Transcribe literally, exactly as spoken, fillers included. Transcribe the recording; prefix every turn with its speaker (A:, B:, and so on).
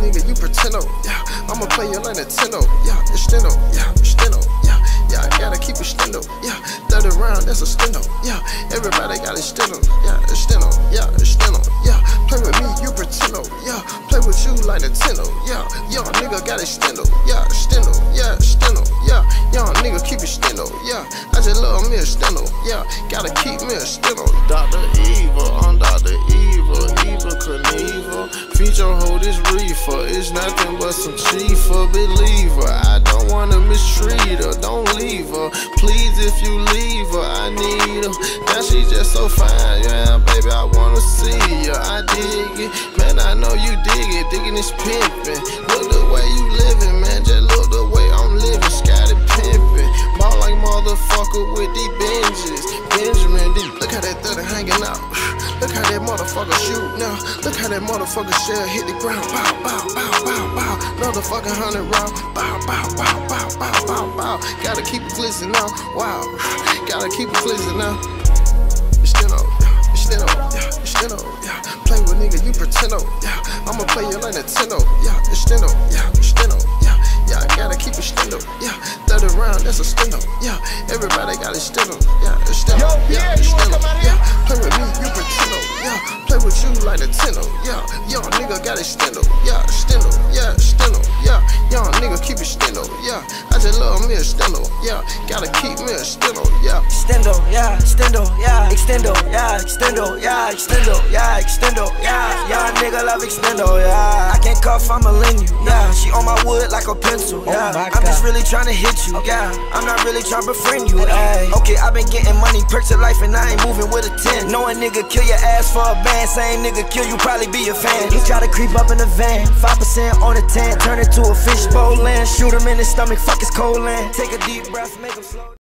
A: nigga, you pretendo, yeah. I'ma play you like Nintendo, yeah. Extendo, yeah, extendo, yeah. Yeah, I gotta keep it stendo, yeah. thirty round, that's a stendo, yeah. Everybody got it stendo, yeah. Extendo, yeah, extendo, yeah. Play with me, you pretendo, yeah. Play with you like Nintendo, yeah. Young nigga got it stendo, yeah. Extendo, yeah, extendo, yeah. Young nigga keep it stendo, yeah. I just love me a stendo, yeah. Gotta keep me a stendo. Doctor Evil, I'm Doctor Evil, Evil Knievel. Feature hold this reefer, it's nothing but some chief-er. Believer, I don't wanna mistreat her, don't leave her. Please, if you leave her, I need her. Now she just so fine, yeah, baby, I wanna see her. I dig it, man, I know you dig it, digging this pimpin'. Look the way you living, man, just look the way I'm living. Scotty pimpin', ball like motherfucker with these Benjis. Benjamin, these, look how that thirty hanging out. Look how that motherfucker shoot now. Look how that motherfucker shell hit the ground. Bow, bow, bow, bow, bow. Motherfucking hundred round. Bow, bow, bow, bow, bow, bow, bow. Gotta keep it glistening now. Wow. Gotta keep it glistening now. Extendo, yeah. Extendo, yeah. Extendo, yeah. Play with nigga, you pretendo, yeah. I'ma play you like Nintendo, yeah. Extendo, yeah. Extendo, yeah. Yeah, I gotta keep it stendo, yeah. thirty round, that's a stendo, yeah. Everybody got it stendo, yeah. Extendo, yeah. Extendo, yeah. Play with me, you pretendo, yeah. Play with you like Nintendo, yeah. Young nigga got it stendo, yeah. Stendo, yeah. Stendo, yeah. Young nigga keep it stendo, yeah. I just love me a stendo, yeah. Gotta keep me a stendo, yeah.
B: Extendo, yeah. Extendo, yeah. Extendo, yeah. Extendo, yeah. Extendo, yeah. Extendo, yeah. Young nigga love extendo, yeah. I can't cuff, I'ma lend you, yeah. She on my wood like a pencil, yeah.
C: Oh
B: I'm just really trying to hit you, yeah. I'm not really trying to befriend you, ay. Okay, I been getting money, perks of life, and I ain't moving with a ten. Know a nigga kill your ass for a band, same nigga kill you, probably be a fan. He try to creep up in the van, five percent on the tan, turn it to a fishbowl land. Shoot him in the stomach, fuck his cold land. Take a deep breath, make him slow.